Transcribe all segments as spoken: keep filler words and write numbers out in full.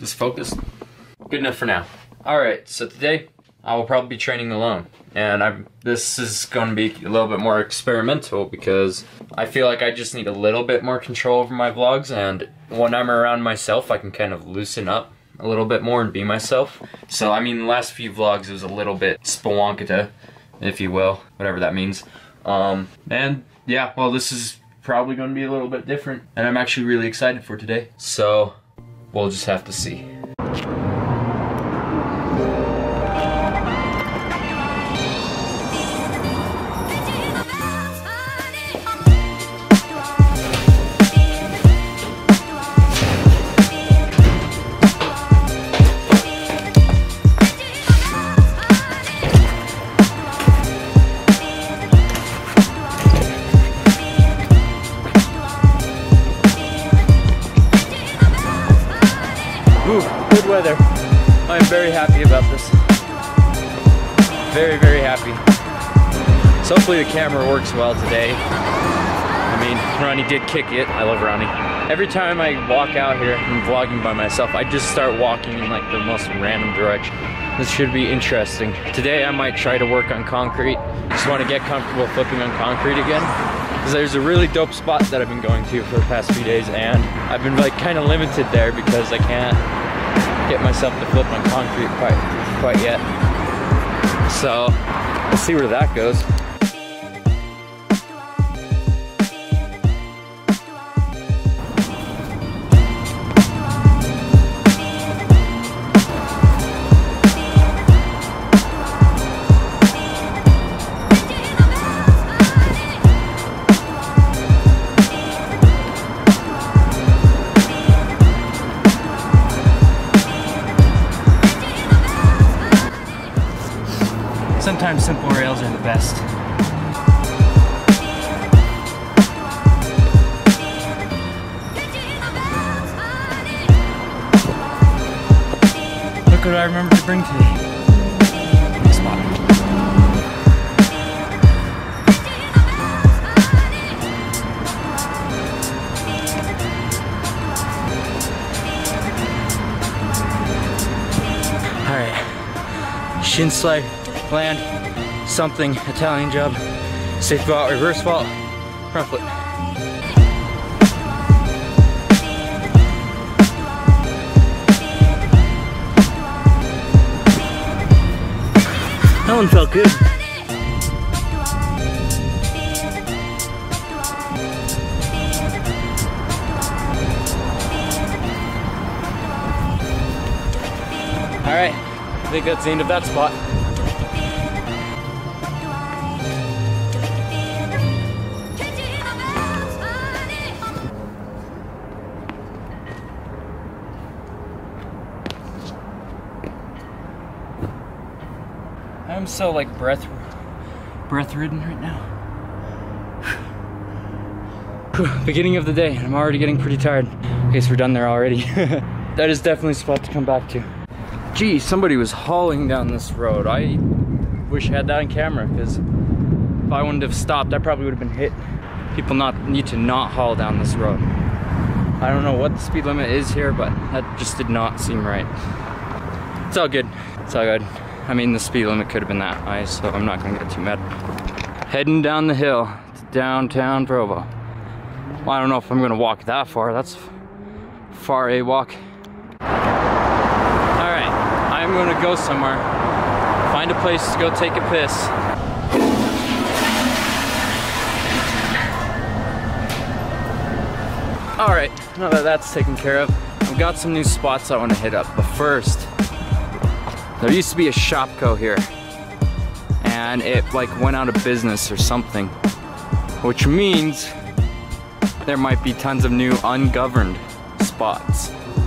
Just focus. Good enough for now. Alright, so today I will probably be training alone. And I'm, this is going to be a little bit more experimental because I feel like I just need a little bit more control over my vlogs, and when I'm around myself I can kind of loosen up a little bit more and be myself. So I mean, the last few vlogs it was a little bit spawankata, if you will, whatever that means. Um, and yeah, well, this is probably going to be a little bit different, and I'm actually really excited for today. So we'll just have to see. Ooh, good weather. I am very happy about this. Very, very happy. So hopefully the camera works well today. I mean, Ronnie did kick it. I love Ronnie. Every time I walk out here and vlogging by myself, I just start walking in like the most random direction. This should be interesting. Today I might try to work on concrete. Just want to get comfortable flipping on concrete again. Because there's a really dope spot that I've been going to for the past few days, and I've been like kind of limited there because I can't get myself to flip on concrete quite quite yet. So we'll see where that goes. Sometimes simple rails are the best. Look what I remember to bring today. Next spot. Alright. Shin slide. Land, something, Italian job, safe vault, reverse vault, front flip. That one felt good. All right, I think that's the end of that spot. I'm so like breath breath ridden right now. Beginning of the day, and I'm already getting pretty tired. I guess we're done there already. That is definitely a spot to come back to. Gee, somebody was hauling down this road. I wish I had that on camera, because if I wouldn't have stopped, I probably would have been hit. People not need to not haul down this road. I don't know what the speed limit is here, but that just did not seem right. It's all good. It's all good. I mean, the speed limit could have been that high, so I'm not gonna get too mad. Heading down the hill to downtown Provo. Well, I don't know if I'm gonna walk that far. That's far a walk. All right, I'm gonna go somewhere, find a place to go take a piss. All right, now that that's taken care of, I've got some new spots I want to hit up. But first, there used to be a Shopko here, and it like went out of business or something, which means there might be tons of new ungoverned spots.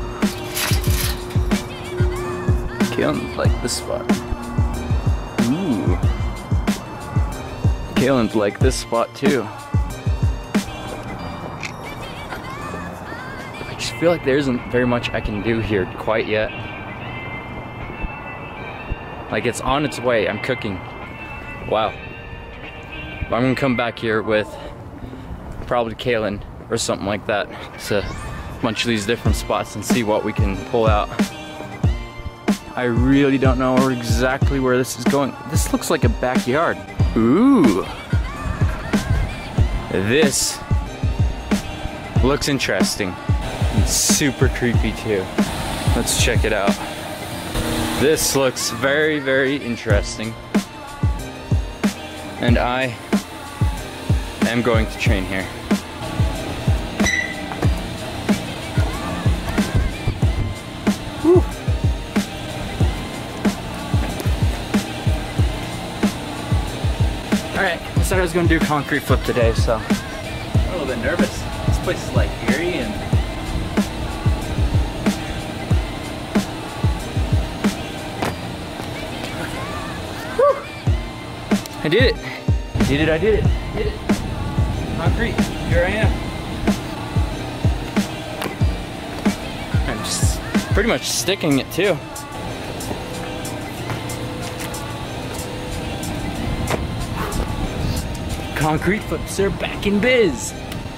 Kaelin's like this spot. Ooh. Kaelin's like this spot too. I just feel like there isn't very much I can do here quite yet. Like, it's on its way. I'm cooking. Wow. But I'm gonna come back here with probably Kaelin or something like that to bunch of these different spots and see what we can pull out. I really don't know exactly where this is going. This looks like a backyard. Ooh. This looks interesting. It's super creepy too. Let's check it out. This looks very, very interesting. And I am going to train here. Whew. Alright, I said I was going to do concrete flip today, so I'm a little bit nervous. This place is like eerie and whew. I did it. I did it, I did it. I did it. Concrete, here I am. I'm just pretty much sticking it too. Concrete flips are back in biz.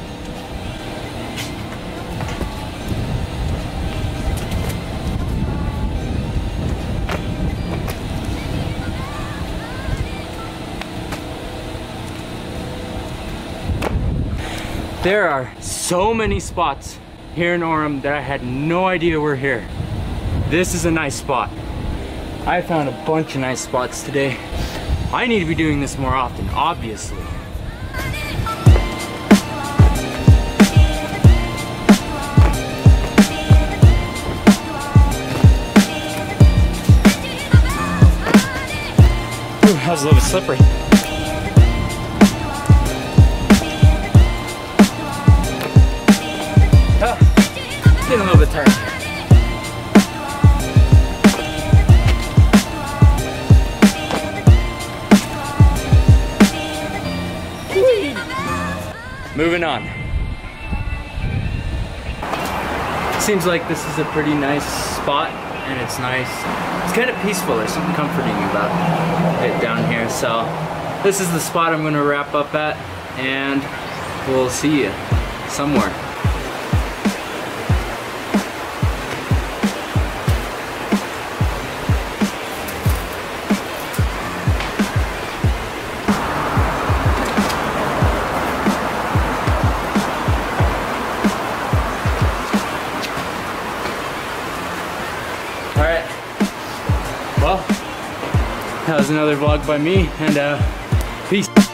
There are so many spots here in Orem that I had no idea were here. This is a nice spot. I found a bunch of nice spots today. I need to be doing this more often, obviously. Ooh, that was a little bit slippery. Oh, getting a little bit tired. Moving on. Seems like this is a pretty nice spot, and it's nice. It's kind of peaceful. There's something comforting about it down here. So this is the spot I'm going to wrap up at, and we'll see you somewhere. Alright, well, that was another vlog by me, and uh, peace.